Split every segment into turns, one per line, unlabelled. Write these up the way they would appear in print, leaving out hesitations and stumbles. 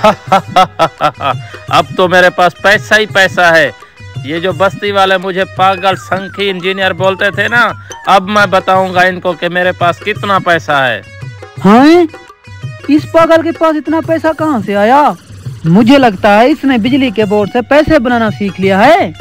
अब तो मेरे पास पैसा ही पैसा है। ये जो बस्ती वाले मुझे पागल संखी इंजीनियर बोलते थे ना, अब मैं बताऊंगा इनको कि मेरे पास कितना पैसा है।
हाँ, इस पागल के पास इतना पैसा कहाँ से आया? मुझे लगता है इसने बिजली के बोर्ड से पैसे बनाना सीख लिया है।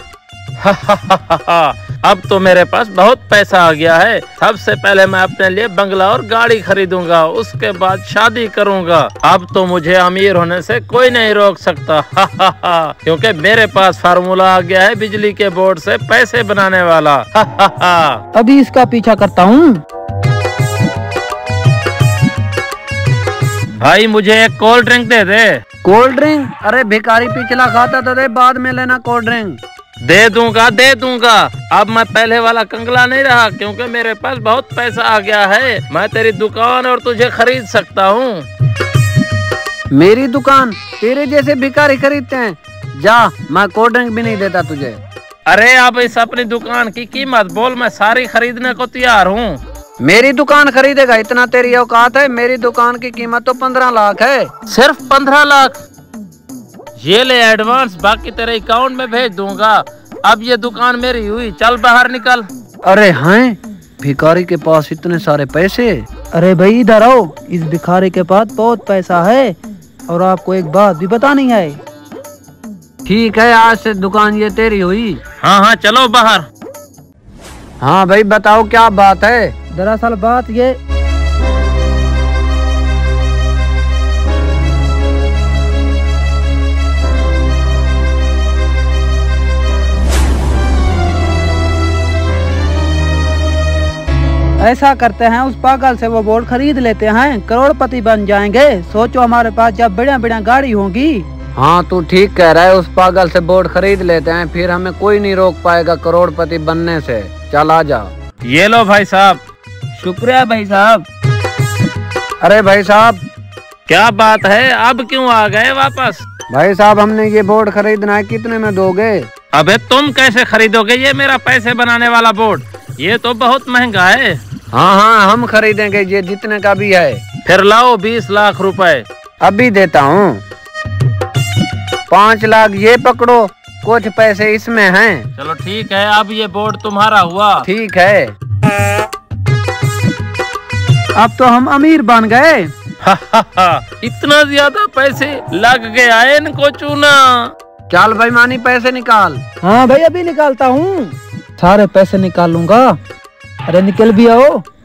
अब तो मेरे पास बहुत पैसा आ गया है। सबसे पहले मैं अपने लिए बंगला और गाड़ी खरीदूंगा, उसके बाद शादी करूंगा। अब तो मुझे अमीर होने से कोई नहीं रोक सकता। क्योंकि मेरे पास फार्मूला आ गया है बिजली के बोर्ड से पैसे बनाने वाला।
अभी इसका पीछा करता हूँ।
भाई मुझे एक कोल्ड ड्रिंक दे दे।
Cold drink? अरे भिखारी पिछला खाता था, बाद में लेना कोल्ड ड्रिंक।
दे दूंगा। अब मैं पहले वाला कंगला नहीं रहा, क्योंकि मेरे पास बहुत पैसा आ गया है। मैं तेरी दुकान और तुझे खरीद सकता हूँ।
मेरी दुकान? तेरे जैसे भिखारी खरीदते हैं? जा, मैं कोल्ड ड्रिंक भी नहीं देता तुझे।
अरे अब इस अपनी दुकान की कीमत बोल, मैं सारी खरीदने को तैयार हूँ।
मेरी दुकान खरीदेगा? इतना तेरी औकात है? मेरी दुकान की कीमत तो 15 लाख है।
सिर्फ 15 लाख? ये ले एडवांस, बाकी तेरे अकाउंट में भेज दूंगा। अब ये दुकान मेरी हुई, चल बाहर निकल।
अरे हैं, भिखारी के पास इतने सारे पैसे? अरे भाई इधर आओ, इस भिखारी के पास बहुत पैसा है और आपको एक बात भी बतानी है। ठीक है, आज से दुकान ये तेरी हुई।
हाँ चलो बाहर।
हाँ भाई बताओ क्या बात है? दरअसल बात ये, ऐसा करते हैं, उस पागल से वो बोर्ड खरीद लेते हैं, करोड़पति बन जाएंगे। सोचो हमारे पास जब बढ़िया बढ़िया गाड़ी होगी। हाँ तू ठीक कह रहा है, उस पागल से बोर्ड खरीद लेते हैं, फिर हमें कोई नहीं रोक पाएगा करोड़पति बनने से। चल आ जा।
ये लो भाई साहब।
शुक्रिया भाई साहब। अरे भाई साहब,
क्या बात है, अब क्यों आ गए वापस?
भाई साहब हमने ये बोर्ड खरीदना है, कितने में दोगे?
अबे तुम कैसे खरीदोगे ये मेरा पैसे बनाने वाला बोर्ड? ये तो बहुत महंगा है।
हाँ हम खरीदेंगे, ये जितने का भी है।
फिर लाओ 20 लाख रुपए।
अभी देता हूँ। 5 लाख ये पकड़ो, कुछ पैसे इसमें हैं।
चलो ठीक है, अब ये बोर्ड तुम्हारा हुआ।
ठीक है, अब तो हम अमीर बन गए।
इतना ज्यादा पैसे लग गया है इनको चूना।
चल भाई मानी पैसे निकाल। हाँ भाई अभी निकालता हूँ, सारे पैसे निकाल लूंगा। अरे निकल भी आओ।